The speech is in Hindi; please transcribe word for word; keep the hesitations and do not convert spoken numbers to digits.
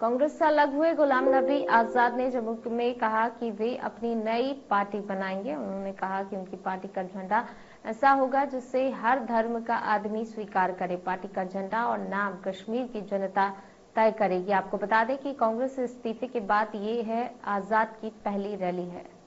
कांग्रेस से अलग हुए गुलाम नबी आजाद ने जम्मू में कहा कि वे अपनी नई पार्टी बनाएंगे। उन्होंने कहा कि उनकी पार्टी का झंडा ऐसा होगा जिसे हर धर्म का आदमी स्वीकार करे। पार्टी का झंडा और नाम कश्मीर की जनता तय करेगी। आपको बता दें कि कांग्रेस से इस्तीफे के बाद ये है आजाद की पहली रैली है।